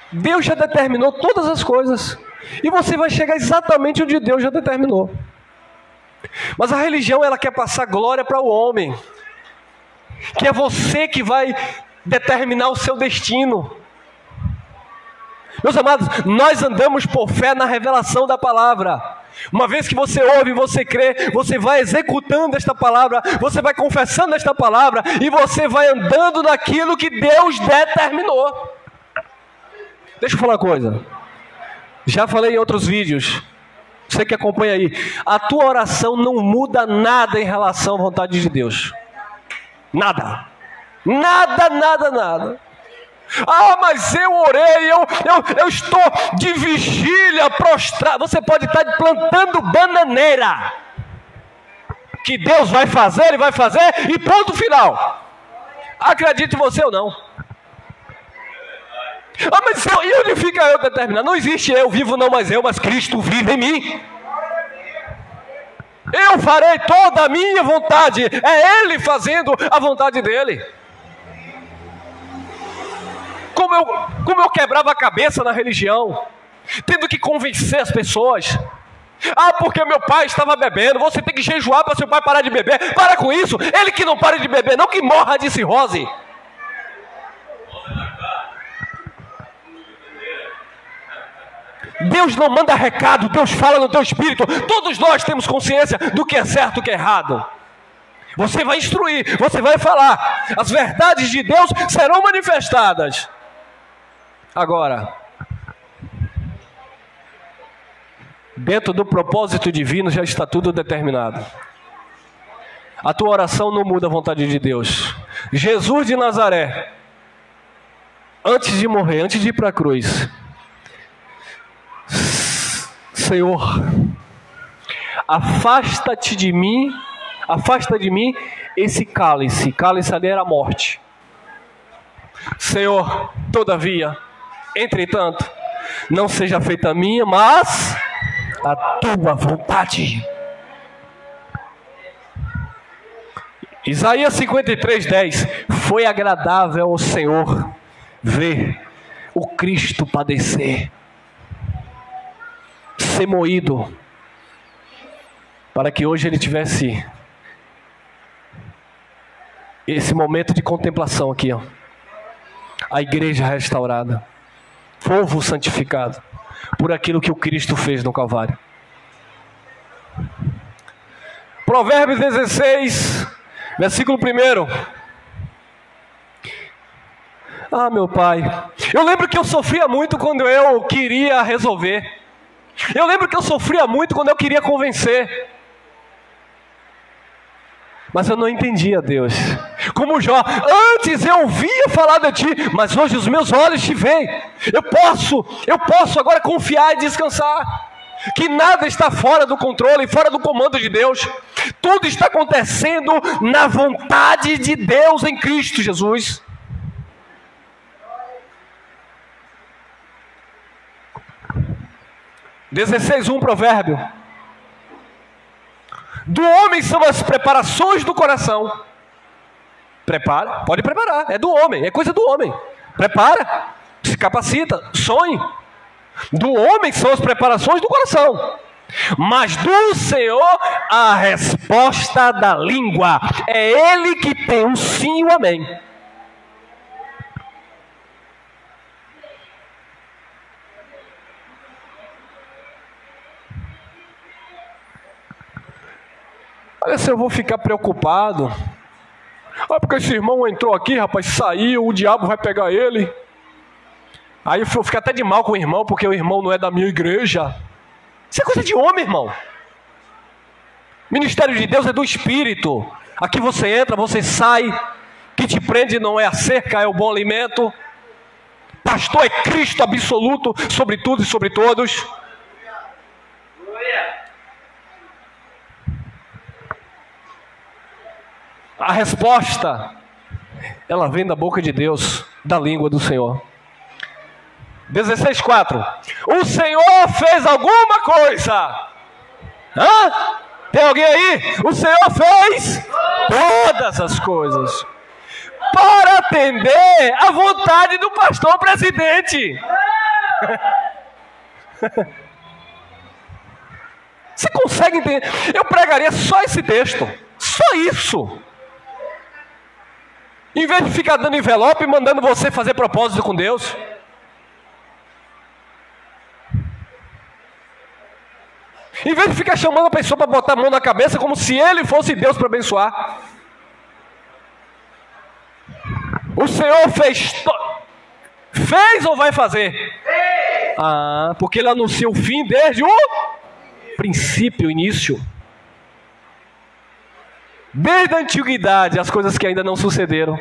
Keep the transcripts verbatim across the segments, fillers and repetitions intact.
Deus já determinou todas as coisas. E você vai chegar exatamente onde Deus já determinou. Mas a religião, ela quer passar glória para o homem. Que é você que vai determinar o seu destino. Meus amados, nós andamos por fé na revelação da palavra. Uma vez que você ouve, você crê, você vai executando esta palavra, você vai confessando esta palavra e você vai andando naquilo que Deus determinou. Deixa eu falar uma coisa. Já falei em outros vídeos. Você que acompanha aí. A tua oração não muda nada em relação à vontade de Deus. Nada. Nada, nada, nada. Ah, mas eu orei, eu, eu, eu estou de vigília, prostrado. Você pode estar plantando bananeira. Que Deus vai fazer, Ele vai fazer e ponto final. Acredite você ou não. Ah, mas eu, e onde fica eu determinado? Não existe eu vivo, não mais eu, mas Cristo vive em mim. Eu farei toda a minha vontade. É Ele fazendo a vontade dEle. Como eu, como eu quebrava a cabeça na religião, tendo que convencer as pessoas. Ah, porque meu pai estava bebendo, você tem que jejuar para seu pai parar de beber. Para com isso, ele que não para de beber, não que morra de cirrose. Deus não manda recado, Deus fala no teu espírito. Todos nós temos consciência do que é certo e do que é errado. Você vai instruir, você vai falar. As verdades de Deus serão manifestadas. Agora, dentro do propósito divino já está tudo determinado. A tua oração não muda a vontade de Deus. Jesus de Nazaré, antes de morrer, antes de ir para a cruz, Senhor, afasta-te de mim, afasta de mim esse cálice. Cálice ali era a morte. Senhor, todavia, entretanto, não seja feita a minha, mas a tua vontade. Isaías cinquenta e três, dez. Foi agradável ao Senhor ver o Cristo padecer, ser moído, para que hoje ele tivesse esse momento de contemplação aqui, ó. A igreja restaurada, povo santificado por aquilo que o Cristo fez no Calvário. Provérbios dezesseis, versículo um. Ah, meu pai, eu lembro que eu sofria muito quando eu queria resolver. Eu lembro que eu sofria muito quando eu queria convencer. Mas eu não entendia Deus. Como Jó, antes eu ouvia falar de ti, mas hoje os meus olhos te veem. Eu posso, eu posso agora confiar e descansar. Que nada está fora do controle, fora do comando de Deus. Tudo está acontecendo na vontade de Deus em Cristo Jesus. dezesseis, um, provérbio. Do homem são as preparações do coração. Prepara, pode preparar, é do homem, é coisa do homem. Prepara, se capacita, sonhe. Do homem são as preparações do coração, mas do Senhor a resposta da língua. É Ele que tem o sim e o amém. Olha, se eu vou ficar preocupado. Ah, porque esse irmão entrou aqui, rapaz, saiu, o diabo vai pegar ele. Aí eu fico até de mal com o irmão, porque o irmão não é da minha igreja. Isso é coisa de homem, irmão. Ministério de Deus é do Espírito. Aqui você entra, você sai. Que te prende não é a cerca, é o bom alimento. Pastor é Cristo absoluto sobre tudo e sobre todos. A resposta, ela vem da boca de Deus, da língua do Senhor. dezesseis, quatro. O Senhor fez alguma coisa. Hã? Tem alguém aí? O Senhor fez todas as coisas para atender a vontade do pastor presidente. Você consegue entender? Eu pregaria só esse texto. Só isso. Em vez de ficar dando envelope e mandando você fazer propósito com Deus. Em vez de ficar chamando a pessoa para botar a mão na cabeça como se ele fosse Deus para abençoar. O Senhor fez, to... fez ou vai fazer? Ah, porque Ele anuncia o fim desde o princípio, o início. Desde a antiguidade, as coisas que ainda não sucederam.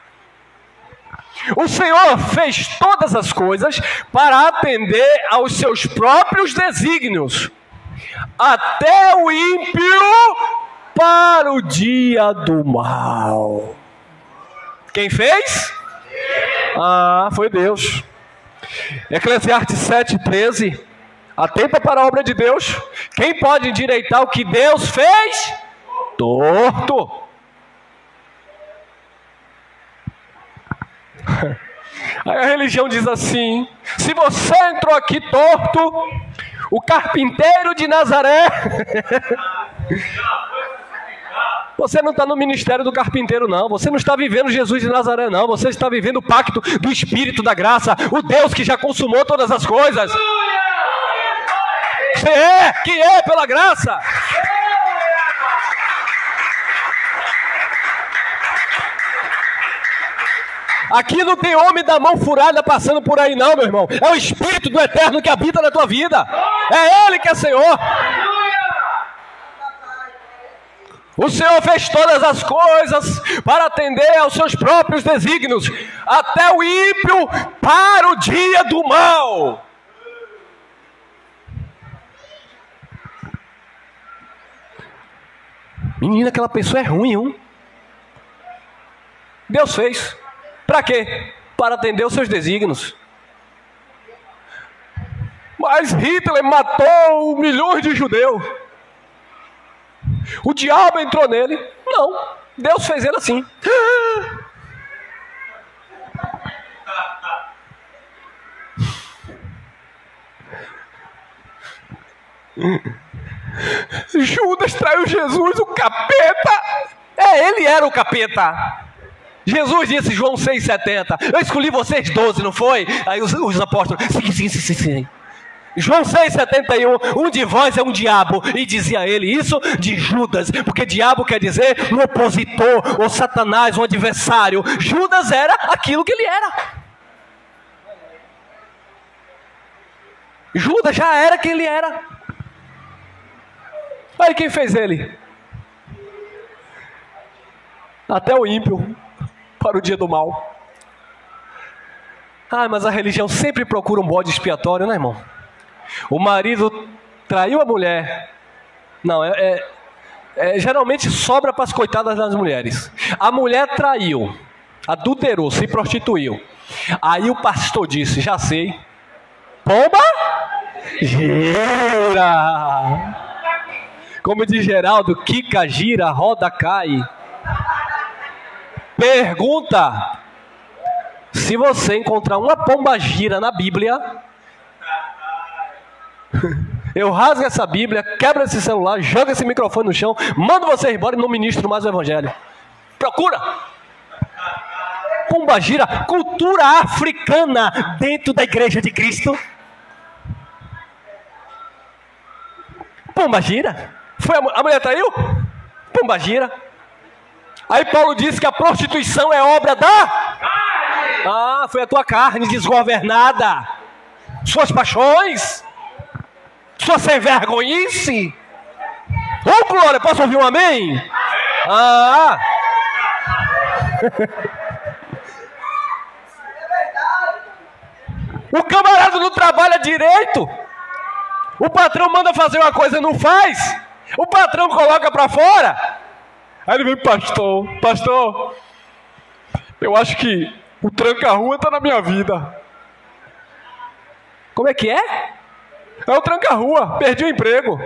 O Senhor fez todas as coisas para atender aos seus próprios desígnios. Até o ímpio para o dia do mal. Quem fez? Ah, foi Deus. Eclesiastes sete, treze. Atenta para a obra de Deus. Quem pode endireitar o que Deus fez? Torto. Aí a religião diz assim: se você entrou aqui torto, o carpinteiro de Nazaré, você não está no ministério do carpinteiro não, você não está vivendo Jesus de Nazaré não, você está vivendo o pacto do Espírito da graça, o Deus que já consumou todas as coisas. Você é, que é pela graça. Aqui não tem homem da mão furada passando por aí não, meu irmão. É o Espírito do Eterno que habita na tua vida. É Ele que é Senhor. O Senhor fez todas as coisas para atender aos seus próprios desígnios, até o ímpio para o dia do mal. Menina, aquela pessoa é ruim, hein? Deus fez. Para quê? Para atender os seus desígnios. Mas Hitler matou milhões de judeus. O diabo entrou nele. Não, Deus fez ele assim. Judas traiu Jesus, o capeta. É, ele era o capeta. Jesus disse, João seis, setenta, eu escolhi vocês doze, não foi? Aí os, os apóstolos, sim, sim, sim, sim, sim. João seis, setenta e um, um de vós é um diabo. E dizia ele isso de Judas, porque diabo quer dizer um opositor, ou Satanás, um adversário. Judas era aquilo que ele era. Judas já era quem ele era. Aí quem fez ele? Até o ímpio para o dia do mal. Ah, mas a religião sempre procura um bode expiatório, né, irmão? O marido traiu a mulher. Não, é, é, é geralmente sobra para as coitadas das mulheres. A mulher traiu, adulterou, se prostituiu. Aí o pastor disse, já sei. Pomba gira. Como diz Geraldo, quica, gira, roda, cai. Pergunta: se você encontrar uma pomba gira na Bíblia, eu rasgo essa Bíblia, quebro esse celular, jogo esse microfone no chão, mando você embora e não ministro mais o Evangelho. Procura! Pomba gira, cultura africana dentro da igreja de Cristo. Pomba gira. Foi a, a mulher traiu? Pomba gira. Aí Paulo disse que a prostituição é obra da... Ah, foi a tua carne desgovernada. Suas paixões. Sua sem vergonhice. Ô, oh, glória, posso ouvir um amém? Ah. O camarada não trabalha direito. O patrão manda fazer uma coisa e não faz. O patrão coloca para fora. Aí ele vem, pastor, pastor, eu acho que o tranca-rua está na minha vida. Como é que é? É o tranca-rua, perdi o emprego.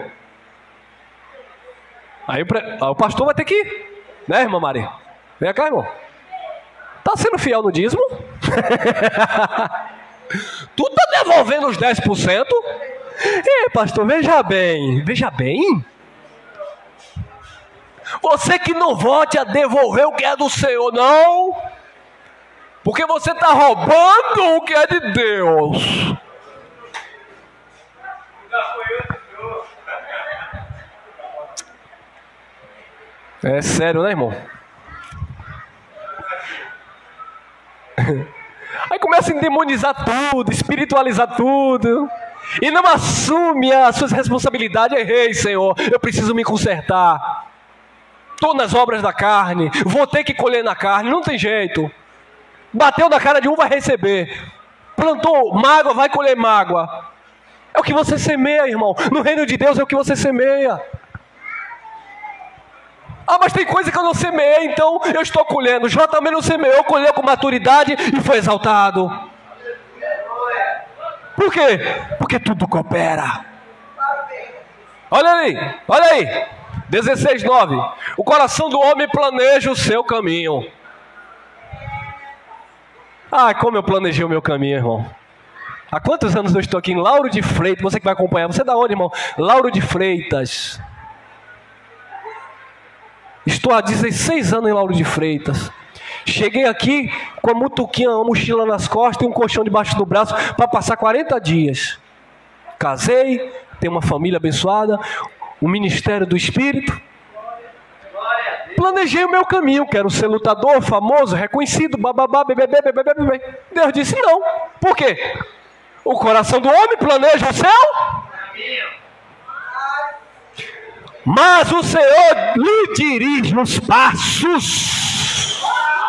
Aí o, pre... Aí o pastor vai ter que ir, né, irmã Maria? Vem cá, irmão. Está sendo fiel no dízimo? Tu está devolvendo os dez por cento? Ei, pastor, veja bem, veja bem. Você que não volte a devolver o que é do Senhor, não. Porque você está roubando o que é de Deus. É sério, né, irmão? Aí começa a endemonizar tudo, espiritualizar tudo. E não assume as suas responsabilidades. Errei, Senhor, eu preciso me consertar. Estou nas obras da carne, vou ter que colher na carne, não tem jeito. Bateu na cara de um, vai receber. Plantou mágoa, vai colher mágoa. É o que você semeia, irmão. No reino de Deus é o que você semeia. Ah, mas tem coisa que eu não semeei, então eu estou colhendo. Jó também não semeou, colheu com maturidade e foi exaltado. Por quê? Porque tudo coopera. Olha aí, olha aí. dezesseis, nove. O coração do homem planeja o seu caminho. Ah, como eu planejei o meu caminho, irmão. Há quantos anos eu estou aqui em Lauro de Freitas? Você que vai acompanhar, você é da onde, irmão? Lauro de Freitas. Estou há dezesseis anos em Lauro de Freitas. Cheguei aqui com a mutuquinha, uma mochila nas costas e um colchão debaixo do braço para passar quarenta dias. Casei, tenho uma família abençoada, um ministério do Espírito. Planejei o meu caminho, quero ser lutador, famoso, reconhecido, bababá, bebê, bebê, bebê, bebê. Deus disse não. Por quê? O coração do homem planeja o seu caminho, mas o Senhor lhe dirige os passos.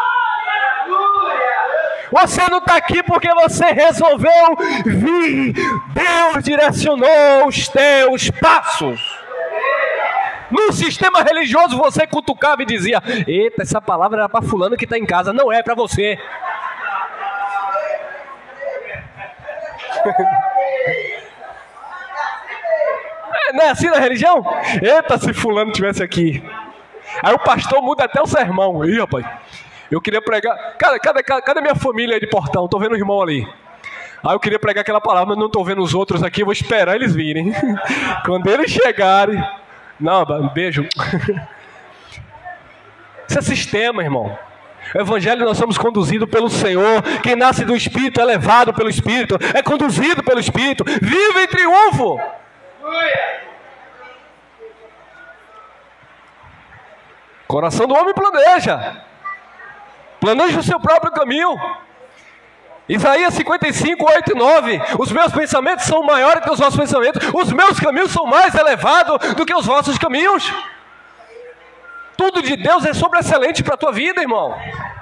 Você não está aqui porque você resolveu vir. Deus direcionou os teus passos. No sistema religioso você cutucava e dizia: eita, essa palavra era para fulano que está em casa. Não é para você. É, não é assim na religião? Eita, se fulano estivesse aqui. Aí o pastor muda até o sermão. Ih, rapaz, eu queria pregar. Cara, cadê, cadê minha família aí de Portão? Estou vendo o irmão ali. Aí eu queria pregar aquela palavra, mas não estou vendo os outros aqui. Eu vou esperar eles virem. Quando eles chegarem. Não, beijo. Isso é sistema, irmão. O evangelho nós somos conduzidos pelo Senhor. Quem nasce do Espírito é levado pelo Espírito, é conduzido pelo Espírito, vive em triunfo. Coração do homem planeja. Planeja o seu próprio caminho. Isaías cinquenta e cinco, oito e nove. Os meus pensamentos são maiores que os vossos pensamentos. Os meus caminhos são mais elevados do que os vossos caminhos. Tudo de Deus é sobreexcelente para a tua vida, irmão.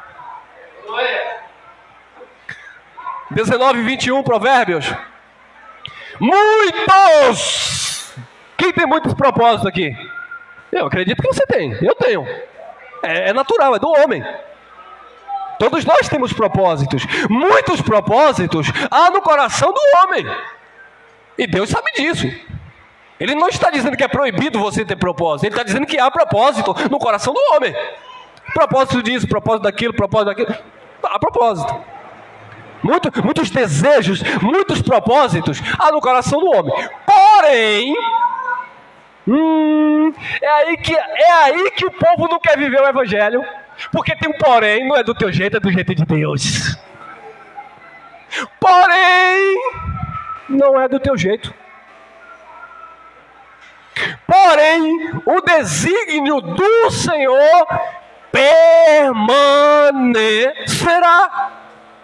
dezenove, vinte e um, Provérbios. Muitos! Quem tem muitos propósitos aqui? Eu acredito que você tem. Eu tenho. É, é natural, é do homem. Todos nós temos propósitos. Muitos propósitos há no coração do homem. E Deus sabe disso. Ele não está dizendo que é proibido você ter propósito. Ele está dizendo que há propósito no coração do homem. Propósito disso, propósito daquilo, propósito daquilo. Há propósito. Muito, muitos desejos, muitos propósitos há no coração do homem. Porém, hum, é, aí que, é aí que o povo não quer viver o evangelho. Porque tem um porém, não é do teu jeito, é do jeito de Deus. Porém, não é do teu jeito. Porém, o desígnio do Senhor permanecerá.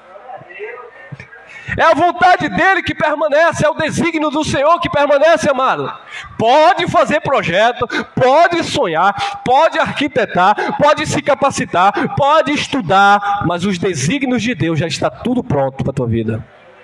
É a vontade dele que permanece, é o desígnio do Senhor que permanece, amado. Pode fazer projeto, pode sonhar, pode arquitetar, pode se capacitar, pode estudar, mas os desígnios de Deus já está tudo pronto para a tua vida.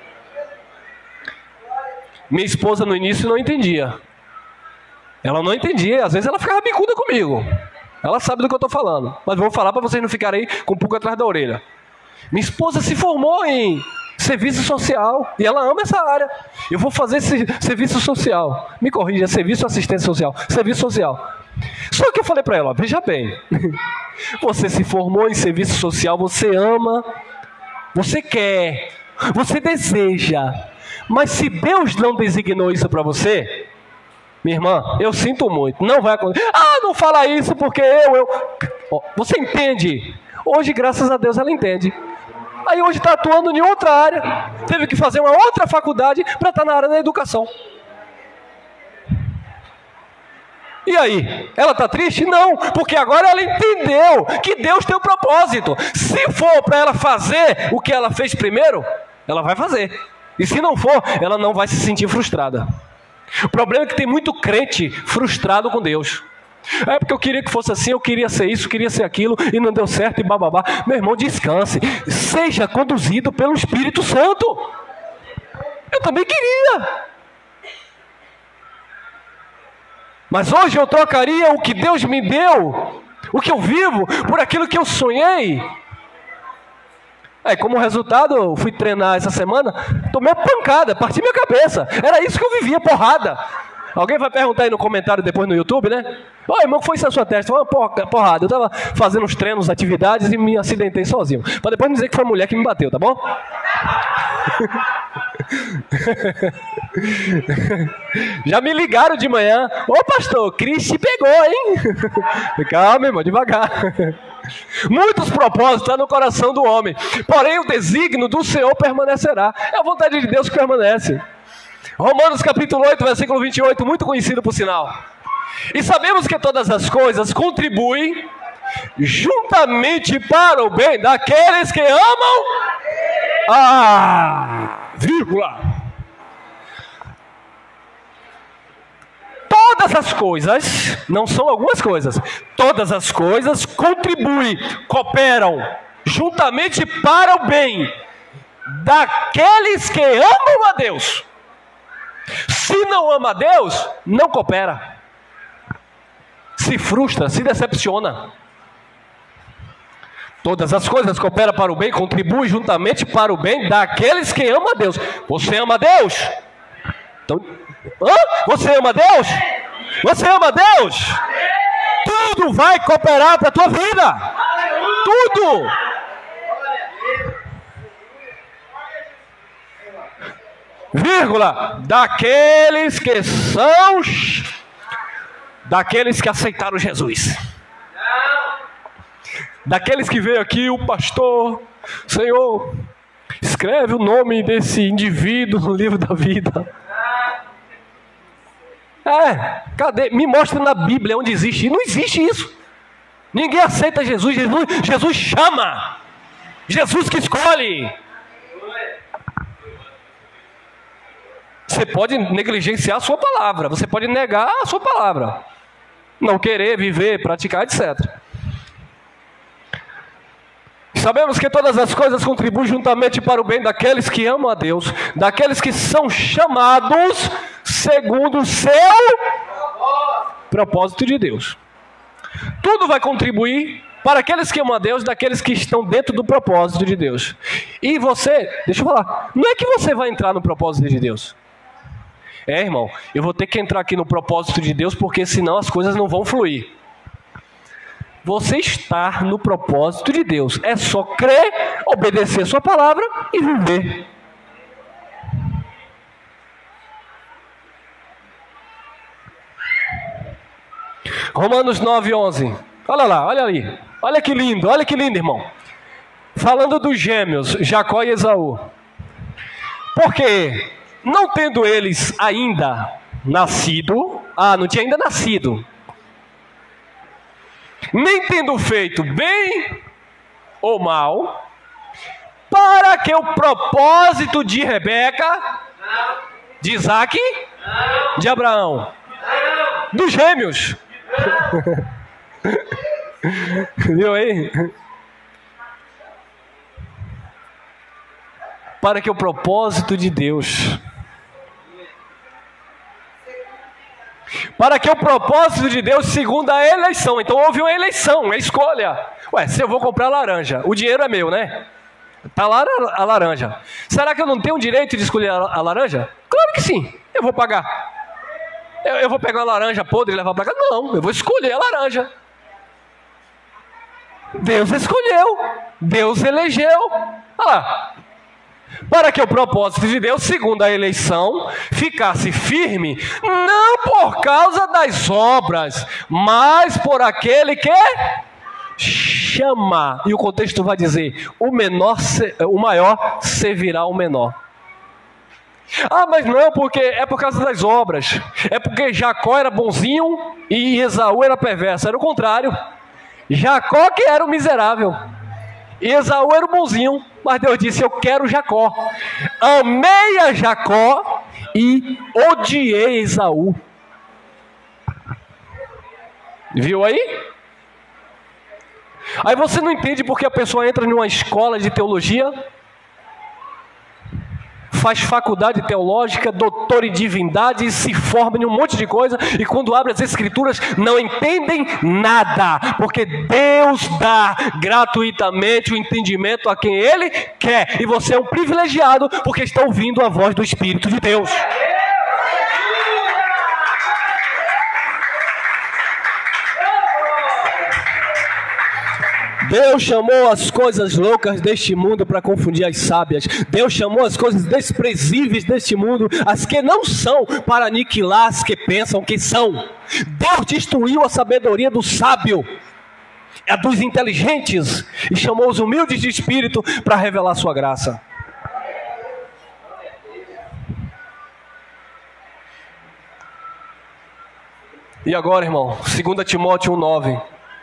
Minha esposa no início não entendia. Ela não entendia, às vezes ela ficava bicuda comigo. Ela sabe do que eu estou falando, mas vou falar para vocês não ficarem aí com um pouco atrás da orelha. Minha esposa se formou em serviço social, e ela ama essa área. Eu vou fazer esse serviço social. Me corrija, serviço ou assistência social? Serviço social. Só que eu falei para ela, veja bem, você se formou em serviço social, você ama, você quer, você deseja. Mas se Deus não designou isso para você, minha irmã, eu sinto muito, não vai acontecer. Ah, não fala isso porque eu, eu... Você entende? Hoje, graças a Deus, ela entende. Aí hoje está atuando em outra área, teve que fazer uma outra faculdade para estar na área da educação. E aí? Ela está triste? Não, porque agora ela entendeu que Deus tem um propósito. Se for para ela fazer o que ela fez primeiro, ela vai fazer. E se não for, ela não vai se sentir frustrada. O problema é que tem muito crente frustrado com Deus. É porque eu queria que fosse assim, eu queria ser isso, queria ser aquilo, e não deu certo, e bababá. Meu irmão, descanse. Seja conduzido pelo Espírito Santo. Eu também queria. Mas hoje eu trocaria o que Deus me deu, o que eu vivo, por aquilo que eu sonhei. Aí, como resultado, eu fui treinar essa semana, tomei uma pancada, parti minha cabeça. Era isso que eu vivia, porrada. Alguém vai perguntar aí no comentário depois no YouTube, né? Ô, irmão, que foi isso na sua testa? Foi uma porrada. Eu estava fazendo uns treinos, atividades e me acidentei sozinho. Para depois não dizer que foi a mulher que me bateu, tá bom? Já me ligaram de manhã. Ô, pastor, Cris te pegou, hein? Calma, irmão, devagar. Muitos propósitos estão no coração do homem, porém o desígnio do Senhor permanecerá. É a vontade de Deus que permanece. Romanos capítulo oito, versículo vinte e oito, muito conhecido por sinal. E sabemos que todas as coisas contribuem juntamente para o bem daqueles que amam a vírgula. Todas as coisas, não são algumas coisas, todas as coisas contribuem, cooperam juntamente para o bem daqueles que amam a Deus. Se não ama a Deus, não coopera. Se frustra, se decepciona. Todas as coisas cooperam para o bem, contribuem juntamente para o bem daqueles que amam a Deus. Você ama a Deus? Então, hã? Você ama a Deus? Você ama a Deus? Tudo vai cooperar para a tua vida. Tudo. Vírgula, daqueles que são, daqueles que aceitaram Jesus. Daqueles que veio aqui, o pastor, Senhor, escreve o nome desse indivíduo no livro da vida. É, cadê? Me mostra na Bíblia onde existe. Não existe isso. Ninguém aceita Jesus. Jesus, Jesus chama. Jesus que escolhe. Você pode negligenciar a sua palavra. Você pode negar a sua palavra. Não querer, viver, praticar, etcétera. Sabemos que todas as coisas contribuem juntamente para o bem daqueles que amam a Deus, daqueles que são chamados segundo o seu propósito de Deus. Tudo vai contribuir para aqueles que amam a Deus, daqueles que estão dentro do propósito de Deus. E você, deixa eu falar, não é que você vai entrar no propósito de Deus. É, irmão, eu vou ter que entrar aqui no propósito de Deus, porque senão as coisas não vão fluir. Você está no propósito de Deus. É só crer, obedecer a sua palavra e viver. Romanos nove, onze. Olha lá, olha ali. Olha que lindo, olha que lindo, irmão. Falando dos gêmeos, Jacó e Esaú. Porque, não tendo eles ainda nascido, ah, não tinha ainda nascido, nem tendo feito bem ou mal, para que o propósito de Rebeca, de Isaac, de Abraão, dos gêmeos, viu aí? Para que o propósito de Deus, para que o propósito de Deus, segundo a eleição. Então houve uma eleição, uma escolha. Ué, se eu vou comprar laranja, o dinheiro é meu, né? Está lá a laranja. Será que eu não tenho o direito de escolher a laranja? Claro que sim, eu vou pagar. Eu, eu vou pegar uma laranja podre e levar para cá? Não, eu vou escolher a laranja. Deus escolheu, Deus elegeu. Olha lá. para que o propósito de Deus, segundo a eleição, ficasse firme, não por causa das obras, mas por aquele que chama. E o contexto vai dizer: o menor, o maior servirá ao menor. Ah, mas não, porque é por causa das obras. É porque Jacó era bonzinho e Esaú era perverso. Era o contrário. Jacó que era o miserável e Esaú era o bonzinho. Mas Deus disse: eu quero Jacó. Amei a Jacó e odiei Esaú. Viu aí? Aí você não entende porque a pessoa entra numa escola de teologia, faz faculdade teológica, doutor em divindade, se forma em um monte de coisa, e quando abre as escrituras não entendem nada, porque Deus dá gratuitamente o entendimento a quem Ele quer, e você é um privilegiado porque está ouvindo a voz do Espírito de Deus. Deus chamou as coisas loucas deste mundo para confundir as sábias. Deus chamou as coisas desprezíveis deste mundo, as que não são, para aniquilar as que pensam que são. Deus destruiu a sabedoria do sábio, a dos inteligentes, e chamou os humildes de espírito para revelar a sua graça. E agora, irmão, dois Timóteo um, nove.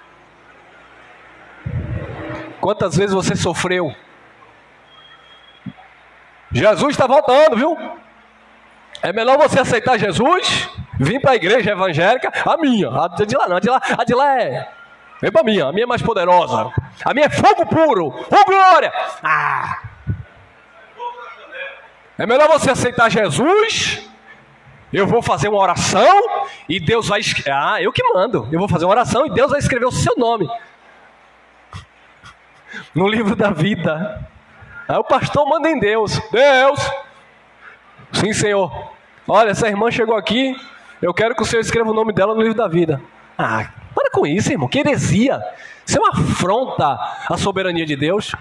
Quantas vezes você sofreu? Jesus está voltando, viu? É melhor você aceitar Jesus, vir para a igreja evangélica, a minha, a de lá não, a de lá, a de lá é, vem para a minha, a minha é mais poderosa, a minha é fogo puro, oh glória! Ah. É melhor você aceitar Jesus, eu vou fazer uma oração e Deus vai, ah, eu que mando, eu vou fazer uma oração e Deus vai escrever o seu nome no livro da vida. Aí o pastor manda em Deus. Deus, sim Senhor, olha, essa irmã chegou aqui, eu quero que o Senhor escreva o nome dela no livro da vida. Ah, para com isso, irmão, que heresia. Isso é uma afronta à soberania de Deus.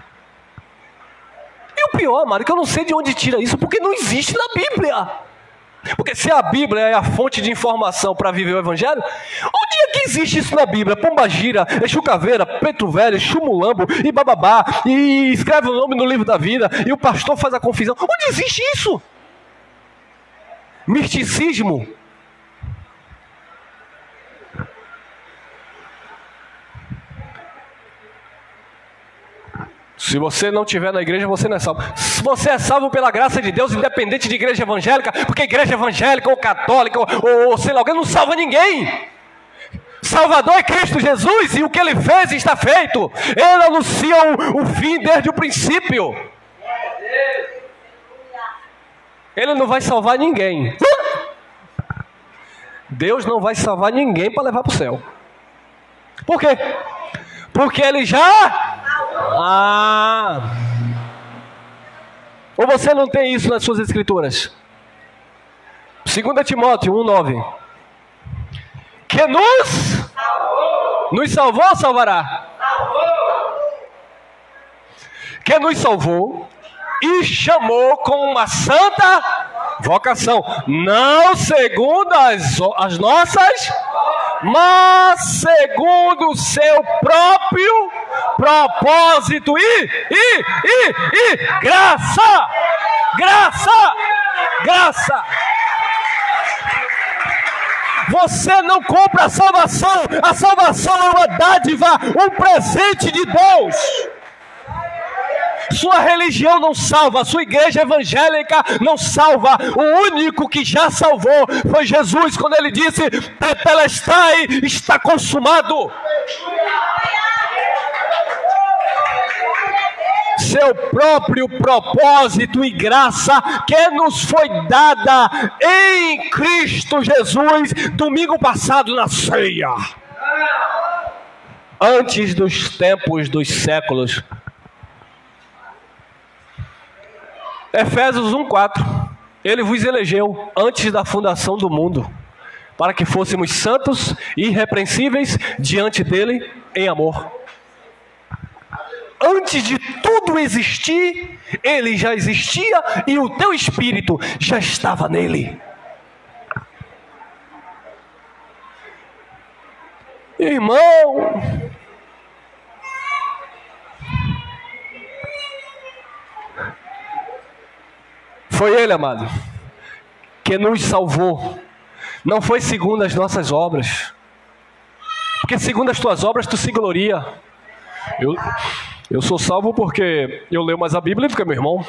E o pior, amado, é que eu não sei de onde tira isso, porque não existe na Bíblia. Porque se a Bíblia é a fonte de informação para viver o Evangelho, onde é que existe isso na Bíblia? Pombagira, Exu Caveira, Preto Velho, Chumulambo e bababá, e escreve o nome no livro da vida, e o pastor faz a confissão. Onde existe isso? Misticismo. Se você não estiver na igreja, você não é salvo. Se você é salvo pela graça de Deus, independente de igreja evangélica, porque igreja evangélica ou católica ou, ou, ou sei lá, alguém não salva ninguém. Salvador é Cristo Jesus, e o que Ele fez está feito. Ele anuncia o, o fim desde o princípio. Ele não vai salvar ninguém. Deus não vai salvar ninguém para levar para o céu. Por quê? Porque Ele já... Ah! Ou você não tem isso nas suas escrituras? dois Timóteo um, nove. Que nos salvou. Nos salvou ou salvará? Salvou. Que nos salvou e chamou com uma santa vocação, não segundo as, as nossas, mas segundo o seu próprio propósito e, e, e, e graça, graça, graça. Você não compra a salvação, a salvação é uma dádiva, um presente de Deus. Sua religião não salva, sua igreja evangélica não salva. O único que já salvou foi Jesus, quando Ele disse: Tetelestai, está consumado. Seu próprio propósito e graça que nos foi dada em Cristo Jesus, domingo passado na ceia, antes dos tempos dos séculos. Efésios um, quatro. Ele vos elegeu antes da fundação do mundo, para que fôssemos santos e irrepreensíveis diante dele em amor. antes de tudo existir, ele já existia e o teu espírito já estava nele. Irmão, foi ele, amado, que nos salvou. Não foi segundo as nossas obras, porque segundo as tuas obras tu se gloria. Eu, eu sou salvo porque eu leio mais a Bíblia do que meu irmão.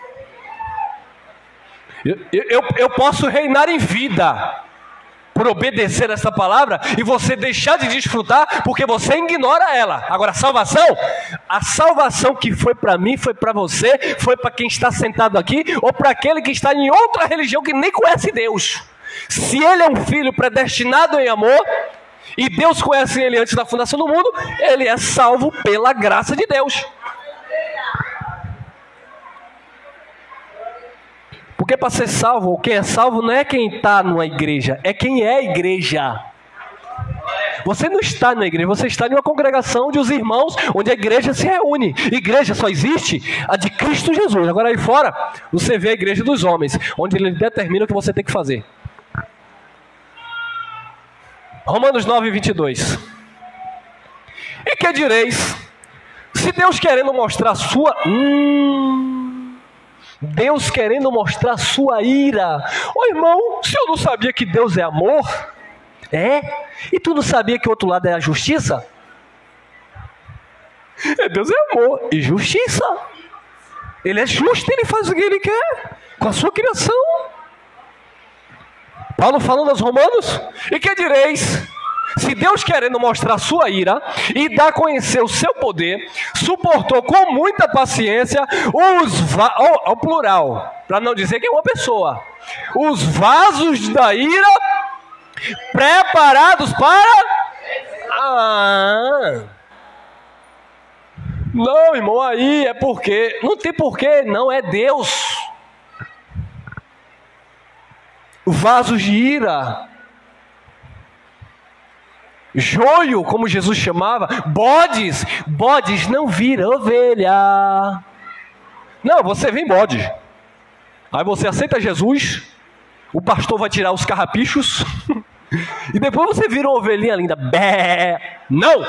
Eu, eu, eu posso reinar em vida por obedecer essa palavra e você deixar de desfrutar porque você ignora ela. Agora, a salvação, a salvação que foi para mim, foi para você, foi para quem está sentado aqui ou para aquele que está em outra religião que nem conhece Deus. Se ele é um filho predestinado em amor e Deus conhece ele antes da fundação do mundo, ele é salvo pela graça de Deus. Porque para ser salvo, ou quem é salvo não é quem está numa igreja, é quem é a igreja. Você não está na igreja, você está em uma congregação de os irmãos, onde a igreja se reúne. Igreja só existe a de Cristo Jesus. Agora aí fora, você vê a igreja dos homens, onde ele determina o que você tem que fazer. Romanos nove, vinte e dois. E que direis? Se Deus querendo mostrar a sua... Hum, Deus querendo mostrar a sua ira. Ô irmão, se eu não sabia que Deus é amor... É? E tu não sabia que o outro lado é a justiça? É, Deus é amor e justiça. Ele é justo, ele faz o que ele quer com a sua criação. Paulo falando aos Romanos: e que direis? Se Deus querendo mostrar a sua ira e dar a conhecer o seu poder, suportou com muita paciência os va- ao, ao plural, para não dizer que é uma pessoa, os vasos da ira preparados para... Ah, não, irmão, aí é porque... Não tem porquê, não, é Deus. Vasos de ira, joio, como Jesus chamava, bodes, bodes não vira ovelha. Não, você vem bode. Aí você aceita Jesus, o pastor vai tirar os carrapichos e depois você vira uma ovelhinha linda. Bé! Não!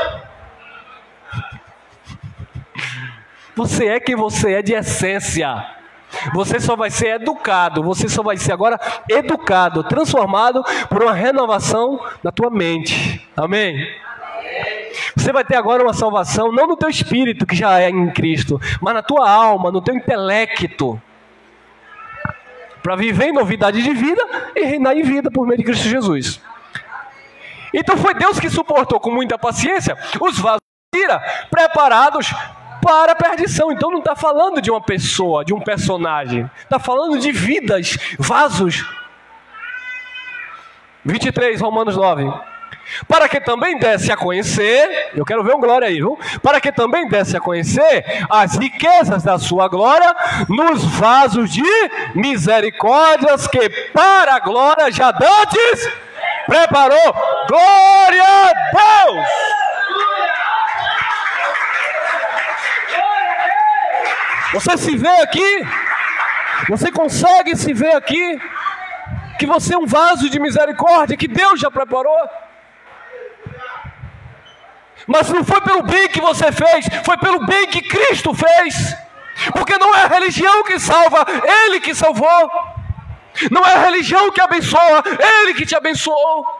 Você é quem você é de essência. Você só vai ser educado, você só vai ser agora educado, transformado por uma renovação da tua mente. Amém? Amém. Você vai ter agora uma salvação, não no teu espírito que já é em Cristo, mas na tua alma, no teu intelecto, para viver em novidade de vida e reinar em vida por meio de Cristo Jesus. Então foi Deus que suportou com muita paciência os vasos de ira preparados para a perdição. Então não está falando de uma pessoa, de um personagem, está falando de vidas, vasos. vinte e três, Romanos nove. Para que também desse a conhecer, eu quero ver um glória aí, viu? Para que também desse a conhecer as riquezas da sua glória nos vasos de misericórdias que para a glória já dantes preparou. Glória a Deus! Você se vê aqui? Você consegue se ver aqui? Que você é um vaso de misericórdia que Deus já preparou? Mas não foi pelo bem que você fez, foi pelo bem que Cristo fez. Porque não é a religião que salva, Ele que salvou. Não é a religião que abençoa, Ele que te abençoou.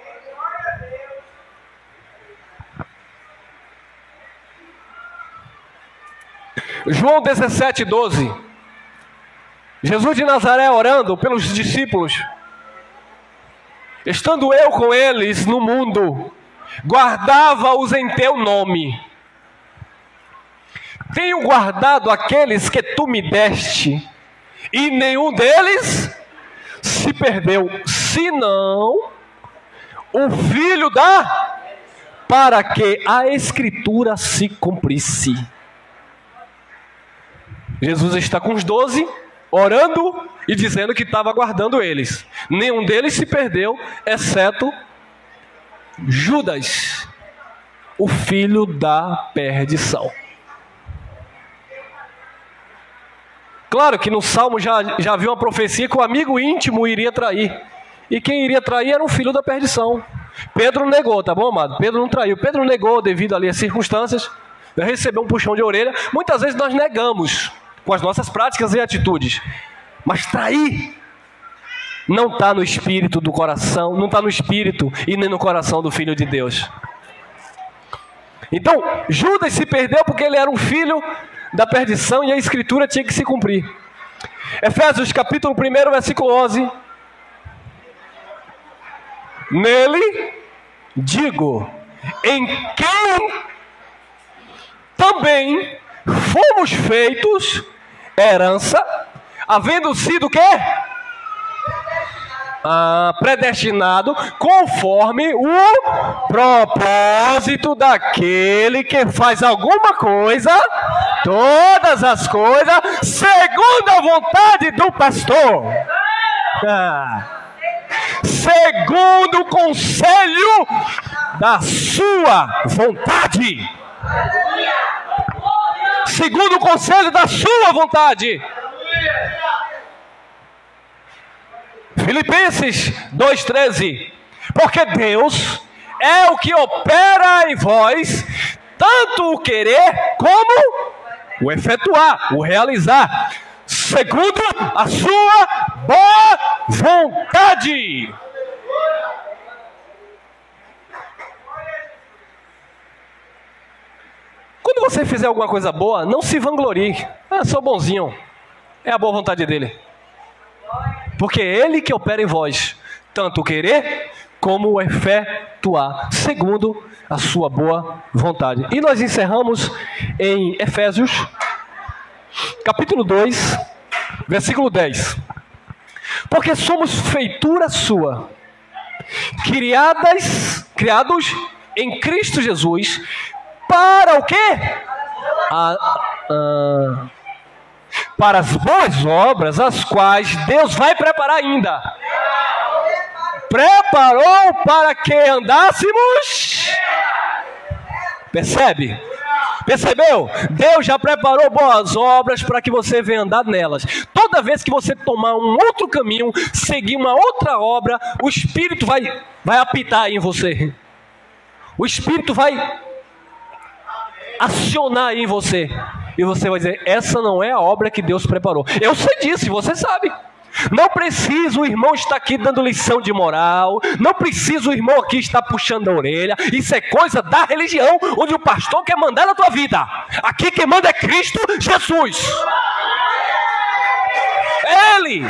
João dezessete, doze. Jesus de Nazaré orando pelos discípulos. Estando eu com eles no mundo, guardava-os em teu nome. Tenho guardado aqueles que tu me deste, e nenhum deles se perdeu, senão o filho da... para que a Escritura se cumprisse. Jesus está com os doze, orando e dizendo que estava guardando eles. Nenhum deles se perdeu, exceto Judas, o filho da perdição. Claro que no Salmo já, já havia uma profecia que o amigo íntimo iria trair. E quem iria trair era um filho da perdição. Pedro negou, tá bom, amado? Pedro não traiu. Pedro negou devido ali às circunstâncias. Recebeu um puxão de orelha. Muitas vezes nós negamos com as nossas práticas e atitudes. Mas trair não está no espírito do coração, não está no espírito e nem no coração do Filho de Deus. Então, Judas se perdeu porque ele era um filho da perdição e a Escritura tinha que se cumprir. Efésios capítulo um, versículo onze. Nele, digo, em quem também fomos feitos herança, havendo sido o quê? Ah, predestinado conforme o propósito daquele que faz alguma coisa, todas as coisas, segundo a vontade do pastor. Ah. Segundo o conselho da sua vontade. Segundo o conselho da sua vontade. Filipenses dois, treze. Porque Deus é o que opera em vós, tanto o querer como o efetuar, o realizar, segundo a sua boa vontade. Quando você fizer alguma coisa boa, não se vanglorie. Ah, sou bonzinho. É a boa vontade dele. Porque é ele que opera em vós, tanto o querer como o efetuar, segundo a sua boa vontade. E nós encerramos em Efésios, capítulo dois, versículo dez. Porque somos feitura sua, criadas, criados em Cristo Jesus, para o quê? A, a, para as boas obras, as quais Deus vai preparar ainda. Preparou para que andássemos. Percebe? Percebeu? Deus já preparou boas obras para que você venha andar nelas. Toda vez que você tomar um outro caminho, seguir uma outra obra, o Espírito vai, vai apitar em você. O Espírito vai acionar em você. E você vai dizer, essa não é a obra que Deus preparou. Eu sei disso, você sabe. Não precisa o irmão estar aqui dando lição de moral. Não precisa o irmão aqui estar puxando a orelha. Isso é coisa da religião, onde o pastor quer mandar na tua vida. Aqui quem manda é Cristo Jesus. Ele.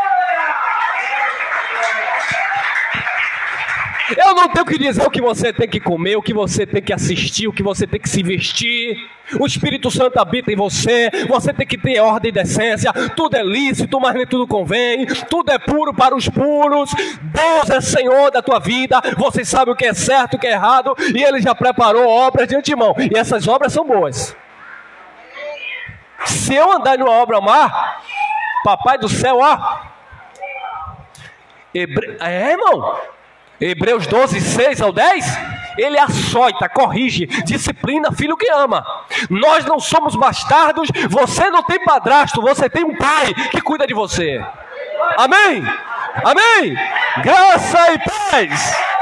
Eu não tenho que dizer o que você tem que comer, o que você tem que assistir, o que você tem que se vestir. O Espírito Santo habita em você. Você tem que ter ordem e decência. Tudo é lícito, mas nem tudo convém. Tudo é puro para os puros. Deus é Senhor da tua vida. Você sabe o que é certo e o que é errado. E Ele já preparou obras de antemão. E essas obras são boas. Se eu andar numa obra má, Papai do céu, ó. Hebre... É, irmão. Hebreus doze, seis ao dez, ele açoita, corrige, disciplina filho que ama. Nós não somos bastardos, você não tem padrasto, você tem um pai que cuida de você. Amém? Amém? Graça e paz.